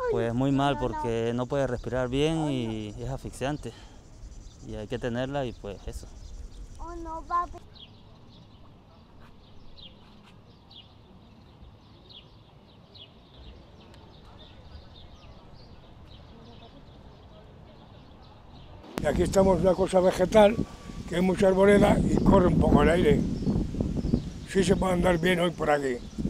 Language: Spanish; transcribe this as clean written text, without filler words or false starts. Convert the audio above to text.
Pues muy mal porque no puede respirar bien y es asfixiante. Y hay que tenerla y pues eso. Y aquí estamos en una cosa vegetal, que hay mucha arboleda y corre un poco el aire. Sí se puede andar bien hoy por aquí.